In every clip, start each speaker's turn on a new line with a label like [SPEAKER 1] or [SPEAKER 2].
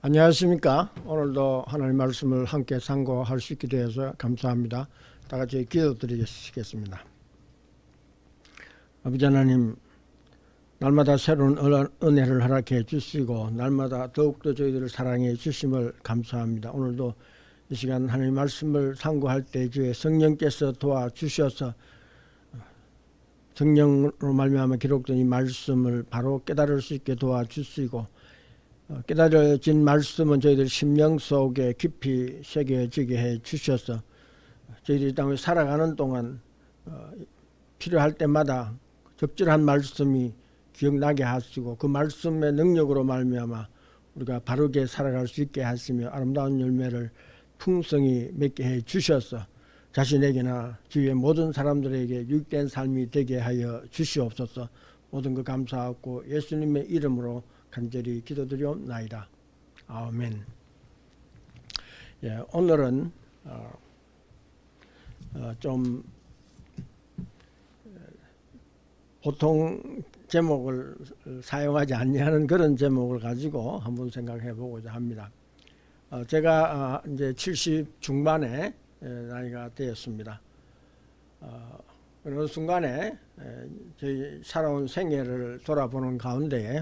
[SPEAKER 1] 안녕하십니까. 오늘도 하나님 말씀을 함께 상고할 수 있게 되어서 감사합니다. 다 같이 기도드리겠습니다. 아버지 하나님, 날마다 새로운 은혜를 허락해 주시고 날마다 더욱더 저희들을 사랑해 주심을 감사합니다. 오늘도 이 시간 하나님 말씀을 상고할 때 주의 성령께서 도와주셔서 성령으로 말미암아 기록된 이 말씀을 바로 깨달을 수 있게 도와주시고, 깨달아진 말씀은 저희들 심령 속에 깊이 새겨지게 해 주셔서 저희들이 땅에 살아가는 동안 필요할 때마다 적절한 말씀이 기억나게 하시고, 그 말씀의 능력으로 말미암아 우리가 바르게 살아갈 수 있게 하시며 아름다운 열매를 풍성히 맺게 해 주셔서 자신에게나 주위의 모든 사람들에게 유익된 삶이 되게 하여 주시옵소서. 모든 것 감사하고 예수님의 이름으로 간절히 기도드리옵나이다. 아멘. 오늘은 좀 보통 제목을 사용하지 않냐는 그런 제목을 가지고 한번 생각해 보고자 합니다. 제가 이제 70 중반에 나이가 되었습니다. 어느 순간에 저희 살아온 생애를 돌아보는 가운데에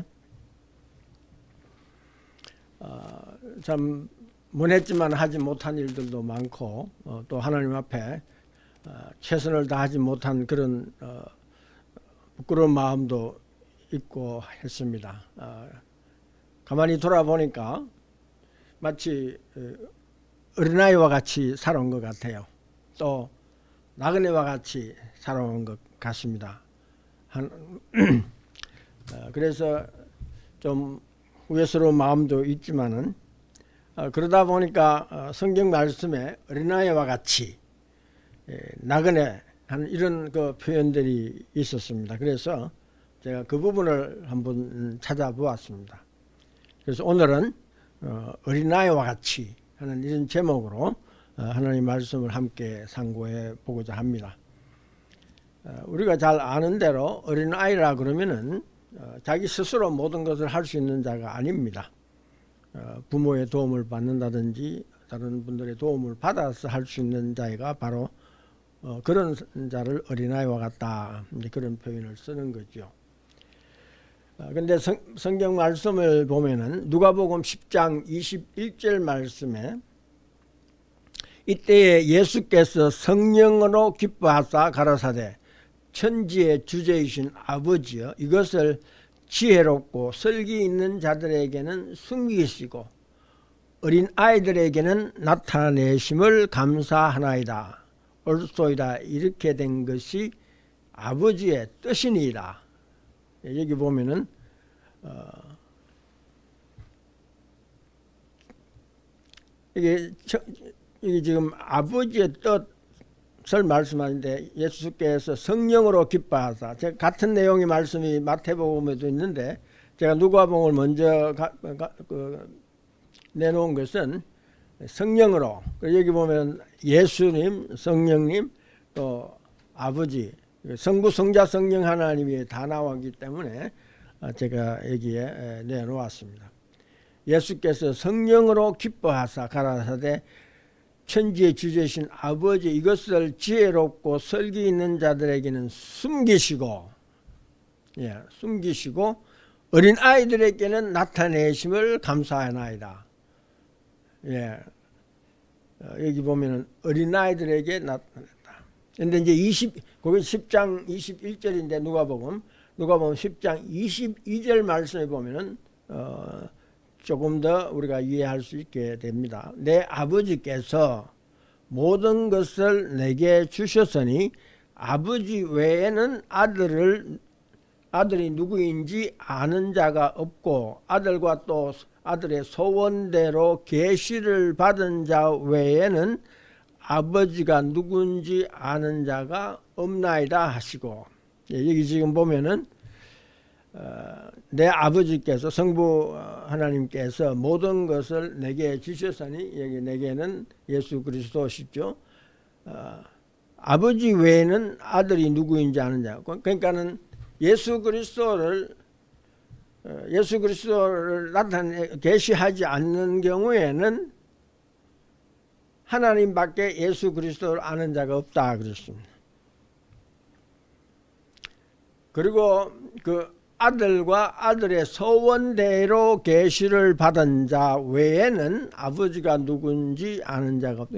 [SPEAKER 1] 참 원했지만 하지 못한 일들도 많고, 또 하나님 앞에 최선을 다하지 못한 그런 부끄러운 마음도 있고 했습니다. 가만히 돌아보니까 마치 어린아이와 같이 살아온 것 같아요. 또 나그네와 같이 살아온 것 같습니다. 그래서 좀 후회스러운 마음도 있지만은, 그러다 보니까 성경 말씀에 어린아이와 같이 나그네 하는 이런 그 표현들이 있었습니다. 그래서 제가 그 부분을 한번 찾아보았습니다. 그래서 오늘은 어린아이와 같이 하는 이런 제목으로 하나님 말씀을 함께 상고해 보고자 합니다. 우리가 잘 아는 대로 어린아이라 그러면은 자기 스스로 모든 것을 할 수 있는 자가 아닙니다. 부모의 도움을 받는다든지 다른 분들의 도움을 받아서 할 수 있는 자가 바로 그런 자를 어린아이와 같다, 그런 표현을 쓰는 거죠. 근데 성경 말씀을 보면은 누가복음 10장 21절 말씀에 이때에 예수께서 성령으로 기뻐하사 가라사대 천지의 주제이신 아버지여, 이것을 지혜롭고 설기 있는 자들에게는 숨기시고 어린 아이들에게는 나타내심을 감사하나이다. 옳소이다. 이렇게 된 것이 아버지의 뜻이니이다. 여기 보면은 이게 지금 아버지의 뜻을 말씀하는데, 예수께서 성령으로 기뻐하사, 제가 같은 내용의 말씀이 마태복음에도 있는데 제가 누가복음을 먼저 내놓은 것은 성령으로, 여기 보면 예수님, 성령님, 또 아버지, 성부, 성자, 성령 하나님이 다 나오기 때문에 제가 여기에 내놓았습니다. 예수께서 성령으로 기뻐하사 가라사대 천지의 주제이신 아버지, 이것을 지혜롭고 설기 있는 자들에게는 숨기시고, 숨기시고 어린 아이들에게는 나타내심을 감사하나이다. 여기 보면은 어린 아이들에게 나타냈다. 근데 이제 거기 10장 21절인데 누가복음 10장 22절 말씀에 보면은 조금 더 우리가 이해할 수 있게 됩니다. 내 아버지께서 모든 것을 내게 주셨으니 아버지 외에는 아들이 누구인지 아는 자가 없고, 아들과 또 아들의 소원대로 계시를 받은 자 외에는 아버지가 누군지 아는 자가 없나이다 하시고, 여기 지금 보면은 내 아버지께서, 성부 하나님께서 모든 것을 내게 주셨으니, 여기 내게는 예수 그리스도시죠. 아버지 외에는 아들이 누구인지 아는 자. 그러니까는 예수 그리스도를 예수 그리스도를 계시하지 않는 경우에는 하나님밖에 예수 그리스도를 아는 자가 없다 그랬습니다. 그리고 그 아들과 아들의 소원대로 계시를 받은 자 외에는 아버지가 누군지 아는 자가 없다.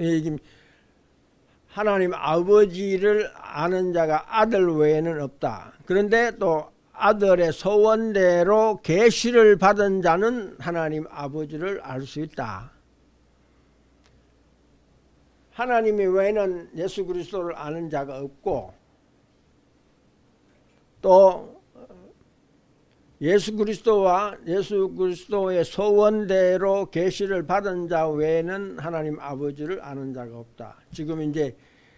[SPEAKER 1] 하나님 아버지를 아는 자가 아들 외에는 없다. 그런데 또 아들의 소원대로 계시를 받은 자는 하나님 아버지를 알 수 있다. 하나님 외에는 예수 그리스도를 아는 자가 없고 또 예수 그리스도의 소원대로 계시를 받은 자 외에는 하나님 아버지를 아는 자가 없다. 지금 이제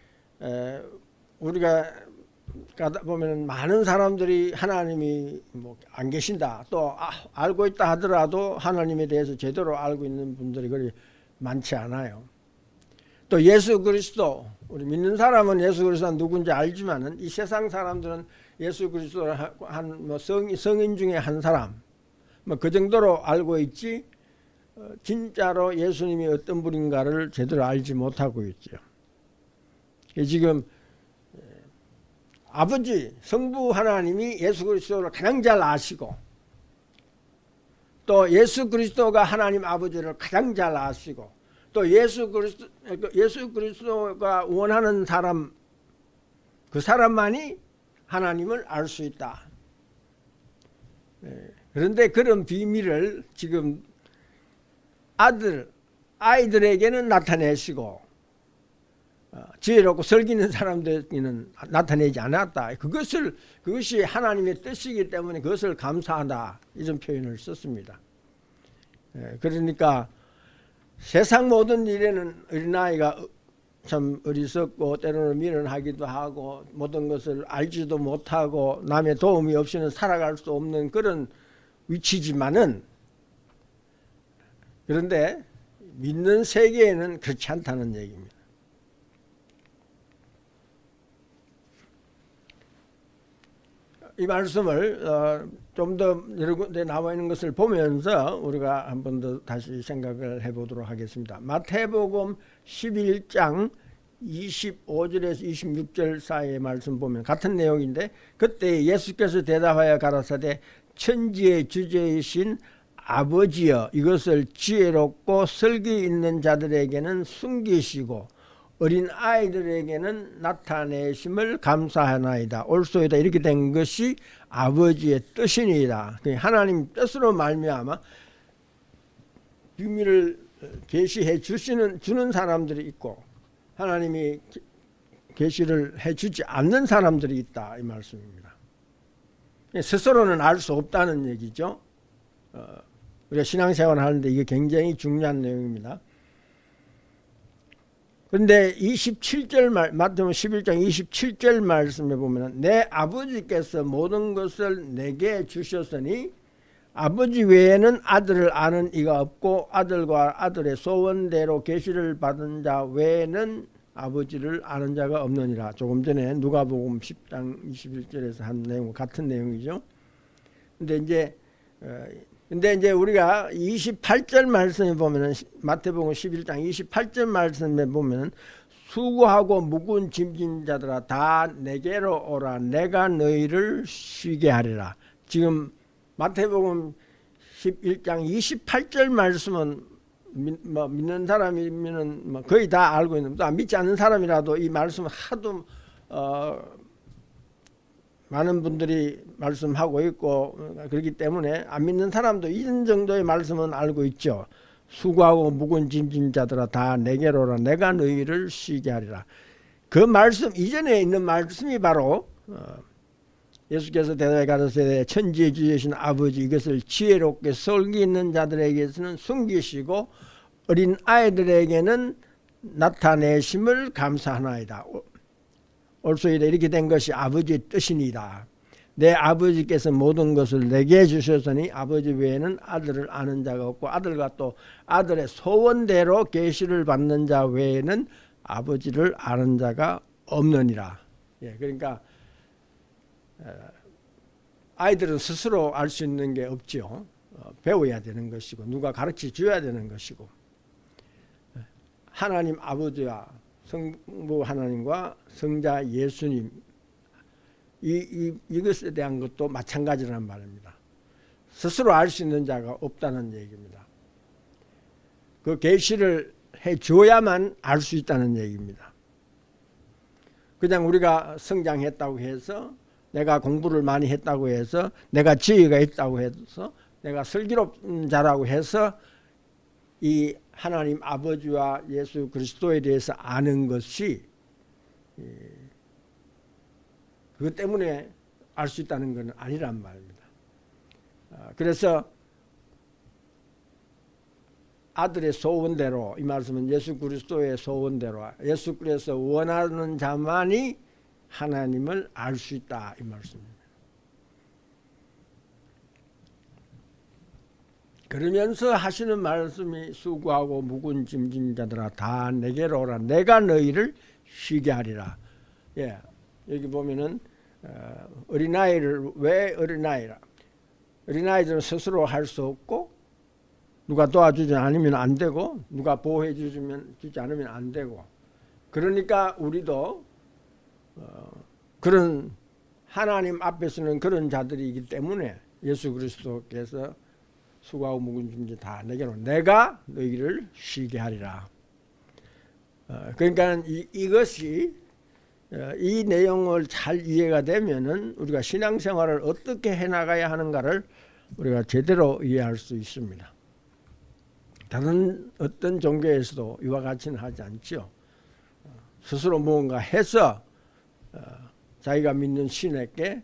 [SPEAKER 1] 우리가 가다 보면 많은 사람들이 하나님이 뭐 안 계신다, 또 알고 있다 하더라도 하나님에 대해서 제대로 알고 있는 분들이 그리 많지 않아요. 또 예수 그리스도, 우리 믿는 사람은 예수 그리스도가 누군지 알지만은 이 세상 사람들은 예수 그리스도를 뭐 성인 중에 한 사람, 뭐 그 정도로 알고 있지 진짜로 예수님이 어떤 분인가를 제대로 알지 못하고 있죠. 지금 아버지 성부 하나님이 예수 그리스도를 가장 잘 아시고 또 예수 그리스도가 하나님 아버지를 가장 잘 아시고 또 예수 그리스도가 원하는 사람, 그 사람만이 하나님을 알 수 있다. 그런데 그런 비밀을 지금 아이들에게는 나타내시고 지혜롭고 설기는 사람들에게는 나타내지 않았다. 그것이 하나님의 뜻이기 때문에 그것을 감사하다, 이런 표현을 썼습니다. 그러니까 세상 모든 일에는 어린아이가 참 어리석고 때로는 미련하기도 하고 모든 것을 알지도 못하고 남의 도움이 없이는 살아갈 수 없는 그런 위치지만은, 그런데 믿는 세계에는 그렇지 않다는 얘기입니다. 이 말씀을 좀 더 여러 군데 나와 있는 것을 보면서 우리가 한 번 더 다시 생각을 해보도록 하겠습니다. 마태복음 11장 25절에서 26절 사이의 말씀 보면 같은 내용인데, 그때 예수께서 대답하여 가라사대 천지의 주제이신 아버지여, 이것을 지혜롭고 설기 있는 자들에게는 숨기시고 어린 아이들에게는 나타내심을 감사하나이다. 옳소이다. 이렇게 된 것이 아버지의 뜻이니이다. 하나님 뜻으로 말미암아 비밀을 계시해 주는 사람들이 있고 하나님이 계시를 해주지 않는 사람들이 있다, 이 말씀입니다. 스스로는 알 수 없다는 얘기죠. 우리가 신앙생활을 하는데 이게 굉장히 중요한 내용입니다. 그런데 27절 마태복음 11장 27절 말씀에 보면 내 아버지께서 모든 것을 내게 주셨으니 아버지 외에는 아들을 아는 이가 없고 아들과 아들의 소원대로 계시를 받은 자 외에는 아버지를 아는 자가 없느니라. 조금 전에 누가복음 10장 21절에서 한 내용과 같은 내용이죠. 근데 이제 우리가 28절 말씀에 보면은, 마태복음 11장 28절 말씀에 보면은 수고하고 무거운 짐진 자들아 다 내게로 오라, 내가 너희를 쉬게 하리라. 지금 마태복음 11장 28절 말씀은 믿는 사람이면 거의 다 알고 있는, 또 믿지 않는 사람이라도 이 말씀을 하도 많은 분들이 말씀하고 있고 그렇기 때문에 안 믿는 사람도 이런 정도의 말씀은 알고 있죠. 수고하고 무거운 짐진 자들아 다 내게로 오라, 내가 너희를 쉬게 하리라. 그 말씀 이전에 있는 말씀이 바로 예수께서 대답해 가라사대 천지의 주이신 아버지, 이것을 지혜롭게 설기 있는 자들에게서는 숨기시고 어린 아이들에게는 나타내심을 감사하나이다. 옳소이다. 이렇게 된 것이 아버지의 뜻이니이다. 내 아버지께서 모든 것을 내게 주셨으니 아버지 외에는 아들을 아는 자가 없고 아들과 또 아들의 소원대로 계시를 받는 자 외에는 아버지를 아는 자가 없느니라. 그러니까 아이들은 스스로 알 수 있는 게 없죠. 배워야 되는 것이고 누가 가르쳐 줘야 되는 것이고, 하나님 아버지와 성부 하나님과 성자 예수님 이것에 대한 것도 마찬가지라는 말입니다. 스스로 알 수 있는 자가 없다는 얘기입니다. 그 계시를 해줘야만 알 수 있다는 얘기입니다. 그냥 우리가 성장했다고 해서, 내가 공부를 많이 했다고 해서, 내가 지혜가 있다고 해서, 내가 슬기롭자라고 해서 이 하나님 아버지와 예수 그리스도에 대해서 아는 것이, 그것 때문에 알 수 있다는 것은 아니란 말입니다. 그래서 아들의 소원대로, 이 말씀은 예수 그리스도의 소원대로, 예수 그리스도 원하는 자만이 하나님을 알 수 있다, 이 말씀입니다. 그러면서 하시는 말씀이, 수고하고 무거운 짐진 자들아 다 내게로 오라, 내가 너희를 쉬게 하리라. 예, 여기 보면은 어린아이를, 왜 어린아이라? 어린아이들은 스스로 할 수 없고, 누가 도와주지 않으면 안 되고, 누가 보호해 주지 않으면 안 되고, 그러니까 우리도 그런 하나님 앞에서는 그런 자들이기 때문에 예수 그리스도께서 수고하고 무거운 짐진 다 내게로, 내가 너희를 쉬게 하리라. 그러니까 이것이, 이 내용을 잘 이해가 되면은 우리가 신앙생활을 어떻게 해나가야 하는가를 우리가 제대로 이해할 수 있습니다. 다른 어떤 종교에서도 이와 같이는 하지 않죠. 스스로 무언가 해서 자기가 믿는 신에게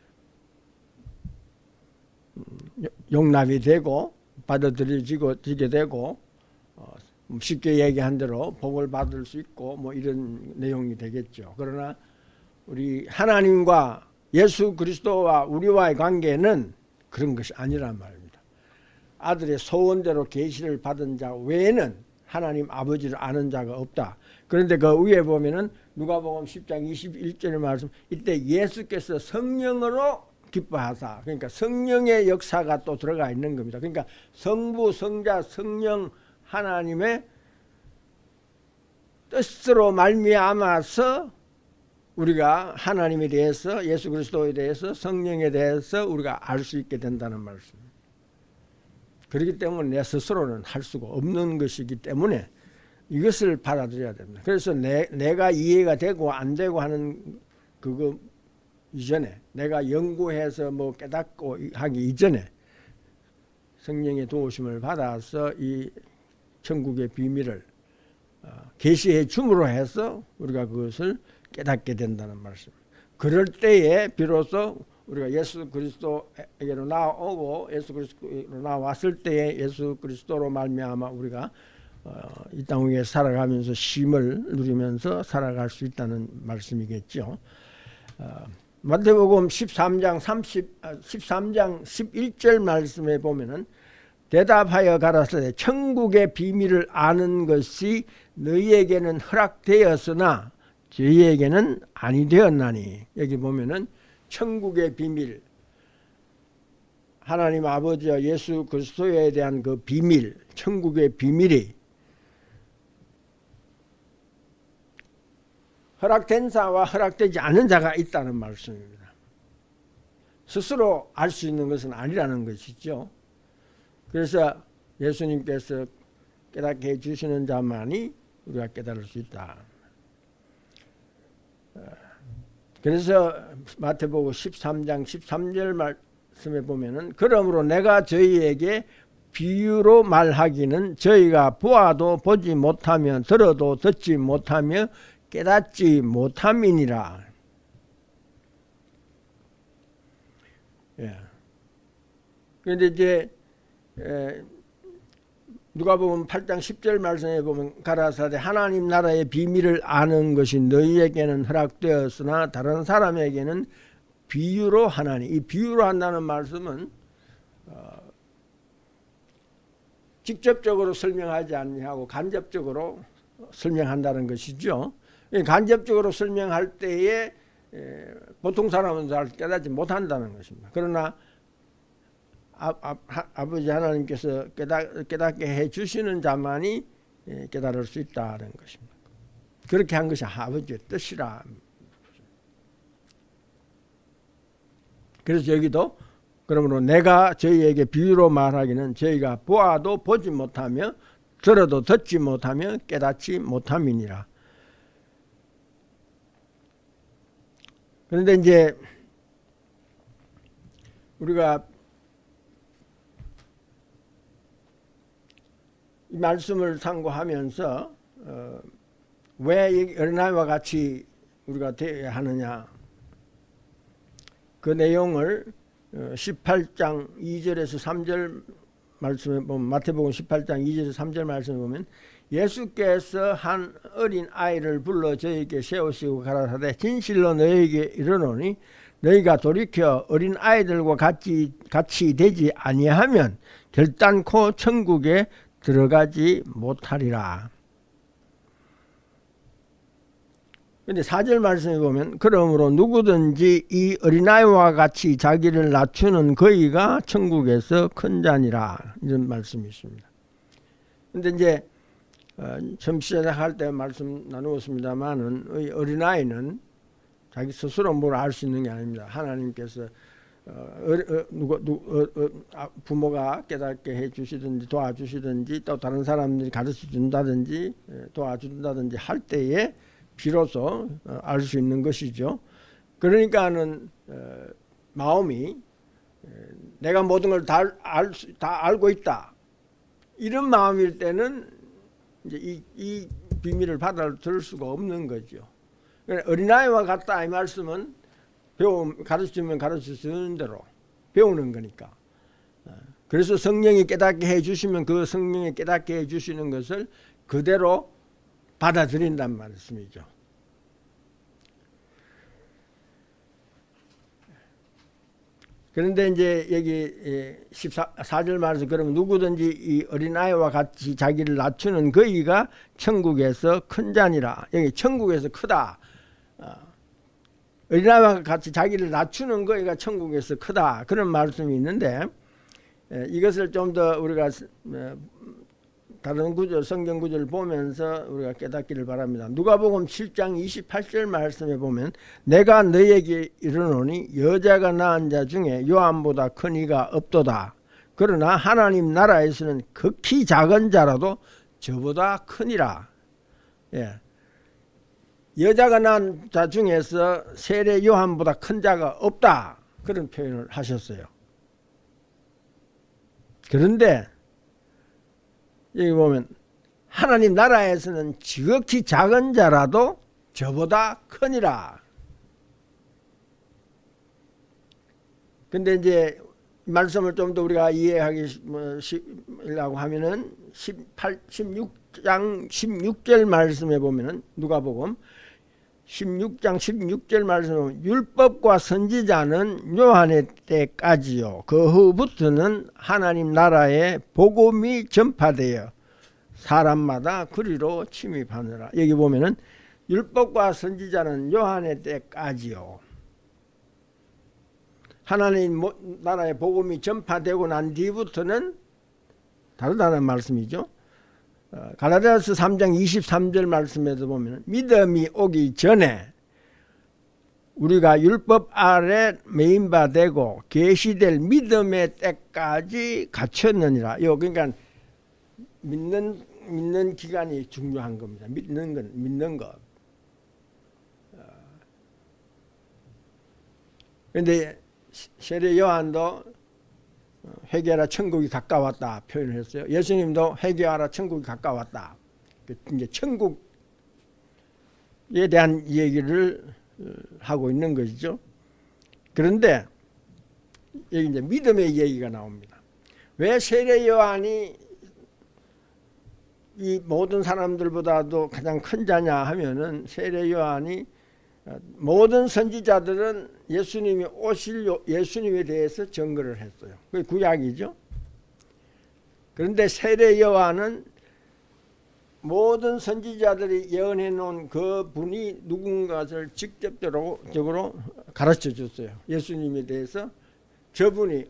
[SPEAKER 1] 용납이 되고 받아들여지게 되고, 쉽게 얘기한 대로 복을 받을 수 있고 뭐 이런 내용이 되겠죠. 그러나 우리 하나님과 예수 그리스도와 우리와의 관계는 그런 것이 아니란 말입니다. 아들의 소원대로 계시를 받은 자 외에는 하나님 아버지를 아는 자가 없다. 그런데 그 위에 보면은 누가복음 10장 21절의 말씀, 이때 예수께서 성령으로 기뻐하사, 그러니까 성령의 역사가 또 들어가 있는 겁니다. 그러니까 성부, 성자, 성령 하나님의 뜻으로 말미암아서 우리가 하나님에 대해서, 예수 그리스도에 대해서, 성령에 대해서 우리가 알 수 있게 된다는 말씀입니다. 그렇기 때문에 내 스스로는 할 수가 없는 것이기 때문에 이것을 받아들여야 됩니다. 그래서 내가 이해가 되고 안 되고 하는 그거 이전에, 내가 연구해서 뭐 깨닫고 하기 이전에 성령의 도우심을 받아서 이 천국의 비밀을 계시해 줌으로 해서 우리가 그것을 깨닫게 된다는 말씀입니다. 그럴 때에 비로소 우리가 예수 그리스도에게로 나오고, 예수 그리스도로 나왔을 때에 예수 그리스도로 말미암아 우리가 이 땅 위에 살아가면서 쉼을 누리면서 살아갈 수 있다는 말씀이겠죠. 마태복음 13장 11절 말씀에 보면은 대답하여 가라사대 천국의 비밀을 아는 것이 너희에게는 허락되었으나 저희에게는 아니 되었나니. 여기 보면은 천국의 비밀, 하나님 아버지와 예수 그리스도에 대한 그 비밀, 천국의 비밀이 허락된 자와 허락되지 않은 자가 있다는 말씀입니다. 스스로 알 수 있는 것은 아니라는 것이죠. 그래서 예수님께서 깨닫게 해주시는 자만이 우리가 깨달을 수 있다. 그래서 마태복음 13장 13절 말씀에 보면은 그러므로 내가 저희에게 비유로 말하기는 저희가 보아도 보지 못하며 들어도 듣지 못하며 깨닫지 못함이니라. 예. 그런데 이제 누가복음 8장 10절 말씀에 보면 가라사대 하나님 나라의 비밀을 아는 것이 너희에게는 허락되었으나 다른 사람에게는 비유로 하나니. 이 비유로 한다는 말씀은 직접적으로 설명하지 아니하고 간접적으로 설명한다는 것이죠. 간접적으로 설명할 때에 보통 사람은 잘 깨닫지 못한다는 것입니다. 그러나 아버지 하나님께서 깨닫게 해주시는 자만이 깨달을 수 있다는 것입니다. 그렇게 한 것이 아버지의 뜻이라. 그래서 여기도 그러므로 내가 저희에게 비유로 말하기는 저희가 보아도 보지 못하며 들어도 듣지 못하며 깨닫지 못함이니라. 그런데 이제 우리가 이 말씀을 상고하면서 왜 어린아이와 같이 우리가 되어야 하느냐, 그 내용을 18장 2절에서 3절 말씀에 보면, 마태복음 18장 2절에서 3절 말씀에 보면 예수께서 한 어린 아이를 불러 저에게 세우시고 가라사대 진실로 너희에게 이르노니 너희가 돌이켜 어린 아이들과 같이 되지 아니하면 결단코 천국에 들어가지 못하리라. 근데 4절 말씀에 보면 그러므로 누구든지 이 어린아이와 같이 자기를 낮추는 그이가 천국에서 큰 자니라, 이런 말씀이 있습니다. 근데 이제 처음 시작할 때 말씀 나누었습니다만은 어린아이는 자기 스스로 뭘 알 수 있는 게 아닙니다. 하나님께서 부모가 깨닫게 해주시든지 도와주시든지 또 다른 사람들이 가르쳐준다든지 도와준다든지 할 때에 비로소 알 수 있는 것이죠. 그러니까는 마음이 내가 모든 걸 다 알고 있다, 이런 마음일 때는 이제 이 비밀을 받아들일 수가 없는 거죠. 어린아이와 같다, 이 말씀은 가르치면 가르치는 대로 배우는 거니까. 그래서 성령이 깨닫게 해주시면 그 성령이 깨닫게 해주시는 것을 그대로 받아들인단 말씀이죠. 그런데 이제 여기 14절 말에서 그러면 누구든지 이 어린아이와 같이 자기를 낮추는 그이가 천국에서 큰 자니라. 여기 천국에서 크다. 어린아이와 같이 자기를 낮추는 거가 천국에서 크다, 그런 말씀이 있는데 이것을 좀 더 우리가 다른 구절, 성경 구절을 보면서 우리가 깨닫기를 바랍니다. 누가복음 7장 28절 말씀에 보면 내가 너희에게 이르노니 여자가 낳은 자 중에 요한보다 큰 이가 없도다. 그러나 하나님 나라에서는 극히 작은 자라도 저보다 크니라. 예. 여자가 낳은 자 중에서 세례 요한보다 큰 자가 없다, 그런 표현을 하셨어요. 그런데 여기 보면 하나님 나라에서는 지극히 작은 자라도 저보다 크니라. 근데 이제 말씀을 좀 더 우리가 이해하려고 하면은 16장 16절 말씀에 보면은 누가복음 16장 16절 말씀에 보면 율법과 선지자는 요한의 때까지요. 그 후부터는 하나님 나라의 복음이 전파되어 사람마다 그리로 침입하느라. 여기 보면은 율법과 선지자는 요한의 때까지요. 하나님 나라의 복음이 전파되고 난 뒤부터는 다르다는 말씀이죠. 갈라디아서 3장 23절 말씀에도 보면 믿음이 오기 전에 우리가 율법 아래 메인바되고 계시될 믿음의 때까지 갖췄느니라. 그러니까 믿는 기간이 중요한 겁니다. 믿는 것. 그런데 세례 요한도 회개하라 천국이 가까웠다 표현을 했어요. 예수님도 회개하라 천국이 가까웠다. 이제 천국에 대한 얘기를 하고 있는 것이죠. 그런데 여기 이제 믿음의 얘기가 나옵니다. 왜 세례 요한이 이 모든 사람들보다도 가장 큰 자냐 하면은 세례 요한이 모든 선지자들은 예수님이 오실 예수님에 대해서 증거를 했어요. 그게 구약이죠. 그런데 세례 요한은 모든 선지자들이 예언해 놓은 그 분이 누군가를 직접적으로 가르쳐 줬어요. 예수님에 대해서 저분이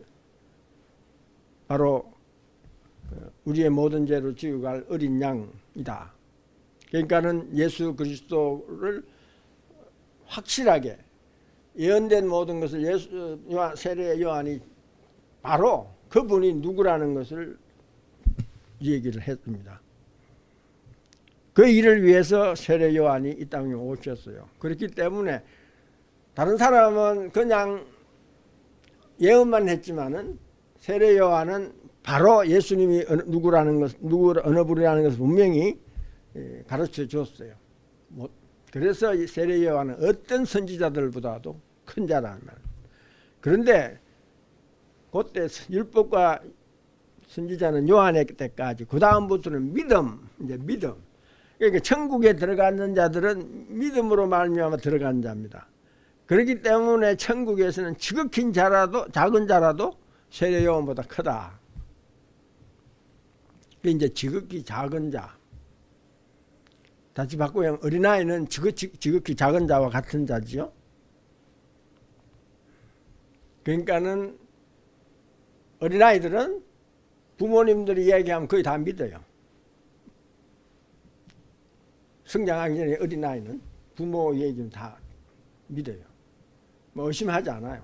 [SPEAKER 1] 바로 우리의 모든 죄를 지고 갈 어린 양이다. 그러니까는 예수 그리스도를 확실하게 예언된 모든 것을 세례 요한이 바로 그분이 누구라는 것을 얘기를 했습니다. 그 일을 위해서 세례 요한이 이 땅에 오셨어요. 그렇기 때문에 다른 사람은 그냥 예언만 했지만은 세례 요한은 바로 예수님이 누구라는 것, 어느 분이라는 것을 분명히 가르쳐 줬어요. 그래서 이 세례 요한은 어떤 선지자들보다도 큰 자라는 말. 그런데 그때 율법과 선지자는 요한의 때까지, 그 다음부터는 이제 믿음. 그러니까 천국에 들어가는 자들은 믿음으로 말미암아 들어간 자입니다. 그렇기 때문에 천국에서는 지극히 작은 자라도 세례 요한보다 크다. 이제 지극히 작은 자. 다시 바꾸면 어린아이는 지극히 작은 자와 같은 자지요. 그러니까는 어린아이들은 부모님들이 얘기하면 거의 다 믿어요. 성장하기 전에 어린아이는 부모 얘기는 다 믿어요. 뭐 의심하지 않아요.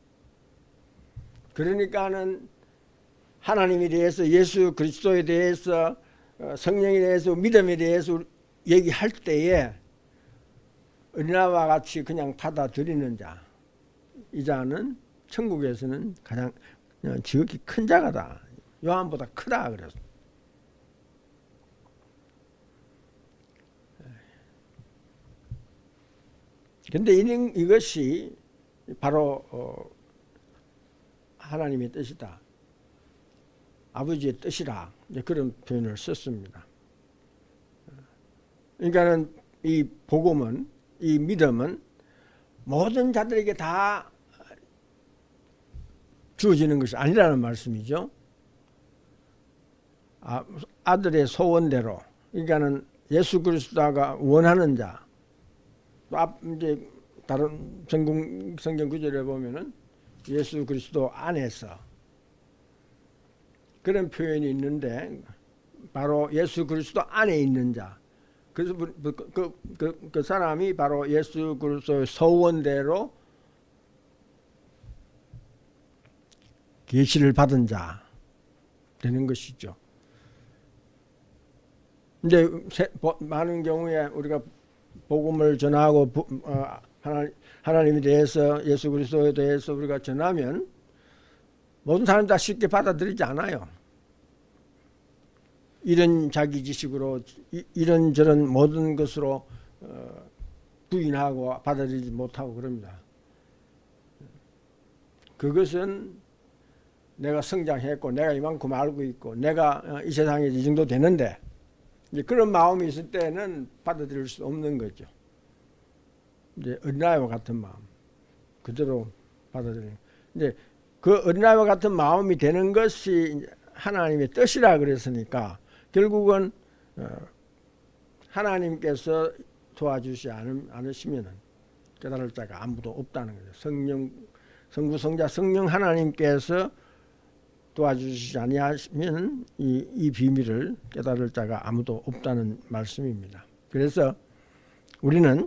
[SPEAKER 1] 그러니까는 하나님에 대해서, 예수 그리스도에 대해서, 성령에 대해서, 믿음에 대해서 얘기할 때에 어린아이와 같이 그냥 받아들이는 자, 이 자는 천국에서는 가장 지극히 큰 자가다. 요한보다 크다 그랬어. 근데 이것이 바로 하나님의 뜻이다. 아버지의 뜻이라, 이제 그런 표현을 썼습니다. 그러니까는 이 복음은, 이 믿음은 모든 자들에게 다 주어지는 것이 아니라는 말씀이죠. 아들의 소원대로, 그러니까는 예수 그리스도가 원하는 자. 이제 다른 성경 구절에 보면은 예수 그리스도 안에서 그런 표현이 있는데, 바로 예수 그리스도 안에 있는 자. 그래서 그 사람이 바로 예수 그리스도의 소원대로 계시를 받은 자 되는 것이죠. 근데 많은 경우에 우리가 복음을 전하고 하나님에 대해서, 예수 그리스도에 대해서 우리가 전하면 모든 사람이 다 쉽게 받아들이지 않아요. 이런 자기 지식으로, 이런저런 모든 것으로 부인하고 받아들이지 못하고 그럽니다. 그것은 내가 성장했고, 내가 이만큼 알고 있고, 내가 이 세상에 이 정도 되는데, 이제 그런 마음이 있을 때는 받아들일 수 없는 거죠. 이제 어린아이와 같은 마음 그대로 받아들이는. 이제 그 어린아이와 같은 마음이 되는 것이 하나님의 뜻이라 그랬으니까 결국은 하나님께서 도와주지 않으시면 깨달을 자가 아무도 없다는 거죠. 성부, 성자, 성령 하나님께서 도와주시지 아니하시면 이 비밀을 깨달을 자가 아무도 없다는 말씀입니다. 그래서 우리는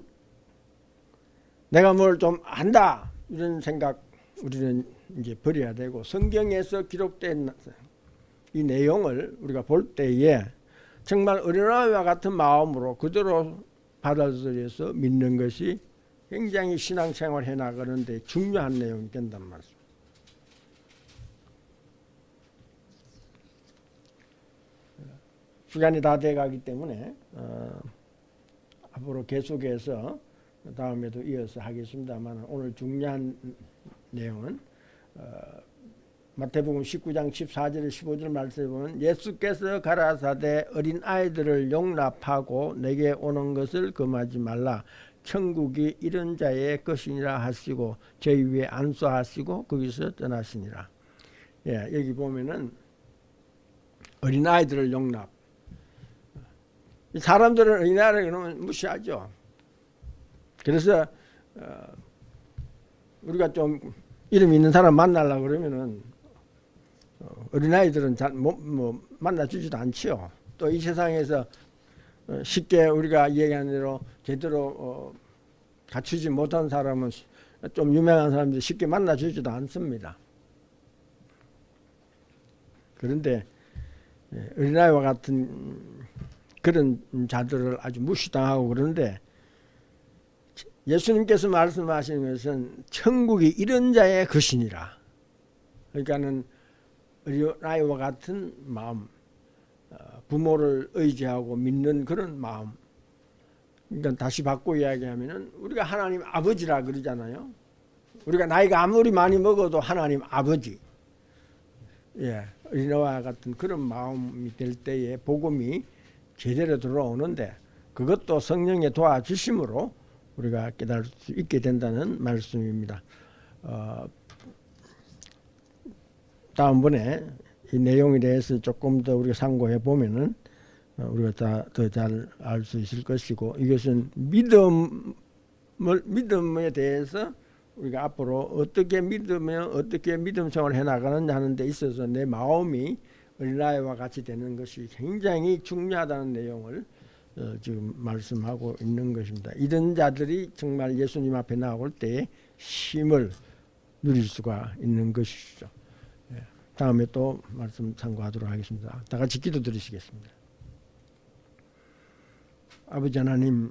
[SPEAKER 1] 내가 뭘 좀 안다 이런 생각 우리는 이제 버려야 되고, 성경에서 기록된 이 내용을 우리가 볼 때에 정말 어린아이와 같은 마음으로 그대로 받아들여서 믿는 것이 굉장히 신앙생활 해나가는 데 중요한 내용이 된단 말이죠. 시간이 다 돼가기 때문에 앞으로 계속해서 다음에도 이어서 하겠습니다만, 오늘 중요한 내용은 마태복음 19장 14절 15절 말씀에 보면, 예수께서 가라사대 어린아이들을 용납하고 내게 오는 것을 금하지 말라. 천국이 이런 자의 것이니라 하시고 저희 위에 안수하시고 거기서 떠나시니라. 예, 여기 보면은 어린아이들을 용납. 사람들은 어린아이라 그러면 무시하죠. 그래서 우리가 좀 이름 있는 사람 만나려고 그러면은 어린아이들은 잘 만나주지도 않지요. 또 이 세상에서 쉽게 우리가 이야기하는 대로 제대로 갖추지 못한 사람은 좀 유명한 사람들이 쉽게 만나주지도 않습니다. 그런데 어린아이와 같은 그런 자들을 아주 무시당하고 그러는데, 예수님께서 말씀하시는 것은 천국이 이런 자의 것이니라. 그러니까는 어린아이와 같은 마음, 부모를 의지하고 믿는 그런 마음. 그러니까 다시 바꿔 이야기하면은 우리가 하나님 아버지라 그러잖아요. 우리가 나이가 아무리 많이 먹어도 하나님 아버지. 예, 어린아이와 같은 그런 마음이 될 때에 복음이 제대로 들어오는데, 그것도 성령의 도와주심으로 우리가 깨달을 수 있게 된다는 말씀입니다. 다음번에 이 내용에 대해서 조금 더 우리가 상고해 보면은 우리가 더 잘 알 수 있을 것이고, 이것은 믿음에 대해서 우리가 앞으로 어떻게 믿으며 어떻게 믿음 생활을 해나가느냐 하는 데 있어서 내 마음이 어린아이와 같이 되는 것이 굉장히 중요하다는 내용을 지금 말씀하고 있는 것입니다. 이런 자들이 정말 예수님 앞에 나올 때에 힘을 누릴 수가 있는 것이죠. 다음에 또 말씀 참고하도록 하겠습니다. 다 같이 기도드리시겠습니다. 아버지 하나님,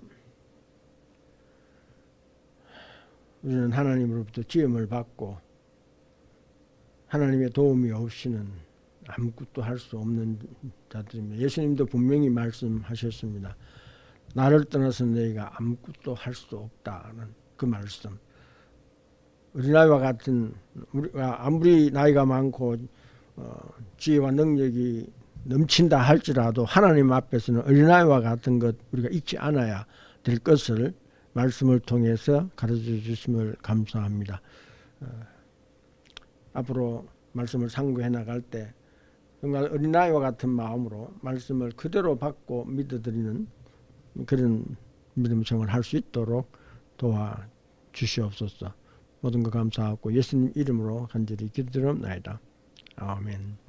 [SPEAKER 1] 우리는 하나님으로부터 지음을 받고 하나님의 도움이 없이는 아무것도 할 수 없는 자들입니다. 예수님도 분명히 말씀하셨습니다. 나를 떠나서 너희가 아무것도 할 수 없다는 그 말씀. 어린아이와 같은, 우리가 아무리 나이가 많고 지혜와 능력이 넘친다 할지라도 하나님 앞에서는 어린아이와 같은 것 우리가 잊지 않아야 될 것을 말씀을 통해서 가르쳐 주심을 감사합니다. 앞으로 말씀을 상고해 나갈 때 정말 어린아이와 같은 마음으로 말씀을 그대로 받고 믿어드리는 그런 믿음 생활을 할 수 있도록 도와주시옵소서. 모든 것 감사하고 예수님 이름으로 간절히 기도드립나이다. 아멘.